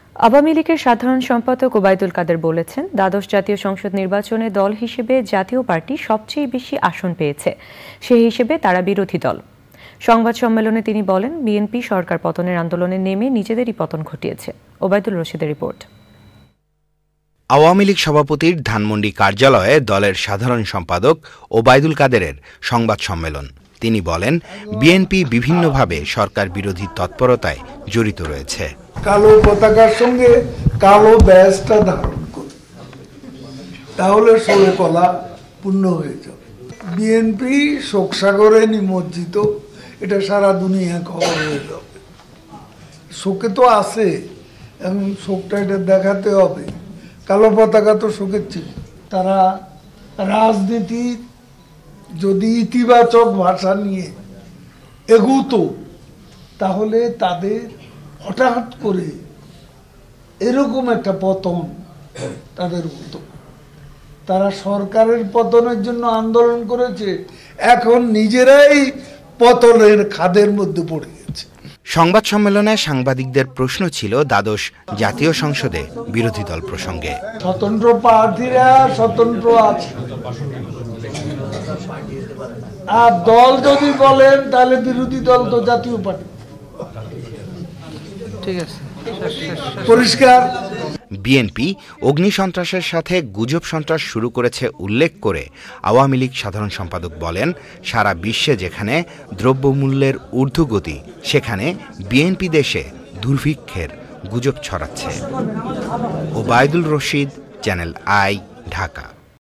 আওয়ামী লীগের সাধারণ সম্পাদক ওবায়দুল কাদের বলেছেন, দ্বাদশ জাতীয় সংসদ নির্বাচনে দল হিসেবে জাতীয় পার্টি সবচেয়ে বেশি আসন পেয়েছে, সেই হিসেবে তারা বিরোধী দল। সংবাদ সম্মেলনে তিনি বলেন, বিএনপি সরকার পতনের আন্দোলনে নেমে নিজেদেরই পতন ঘটিয়েছে। ওবায়দুল রশিদের রিপোর্ট। আওয়ামী লীগ সভাপতির ধানমন্ডি কার্যালয়ে দলের সাধারণ সম্পাদক ওবায়দুল কাদেরের সংবাদ সম্মেলন। তিনি বলেন, বিএনপি বিভিন্নভাবে সরকার বিরোধী তৎপরতায় জড়িত রয়েছে। কালো পতাকার সঙ্গে কালো ব্যাজটা ধারণ করে, তাহলে ষোলো কলা পূর্ণ হয়ে যাবে। বিএনপি শোকসাগরে নিমজ্জিত, এটা সারা দুনিয়া খবর হয়ে যাবে। শোকে তো আছে, এখন শোকটা এটা দেখাতে হবে। কালো পতাকা তো শোকের ছিল। তারা রাজনীতির যদি ইতিবাচক ভাষা নিয়ে এগুতো, তাহলে তাদের হঠাৎ করে এরকম একটা পতন তাদের হতো। তারা সরকারের পতনের জন্য আন্দোলন করেছে, এখন নিজেরাই পতনের খাদের মধ্যে পড়ে গেছে। সংবাদ সম্মেলনে সাংবাদিকদের প্রশ্ন ছিল দ্বাদশ জাতীয় সংসদে বিরোধী দল প্রসঙ্গে। স্বতন্ত্র প্রার্থীরা স্বতন্ত্র আছে, আর দল যদি বলেন তাহলে বিরোধী দল তো জাতীয় পার্টি। ঠিক আছে, পরিষ্কার। বিএনপি অগ্নিসন্ত্রাসের সাথে গুজব সন্ত্রাস শুরু করেছে উল্লেখ করে আওয়ামী লীগ সাধারণ সম্পাদক বলেন, সারা বিশ্বে যেখানে দ্রব্যমূল্যের ঊর্ধ্বগতি, সেখানে বিএনপি দেশে দুর্ভিক্ষের গুজব ছড়াচ্ছে। Obaidul Rashid, Channel I, Dhaka.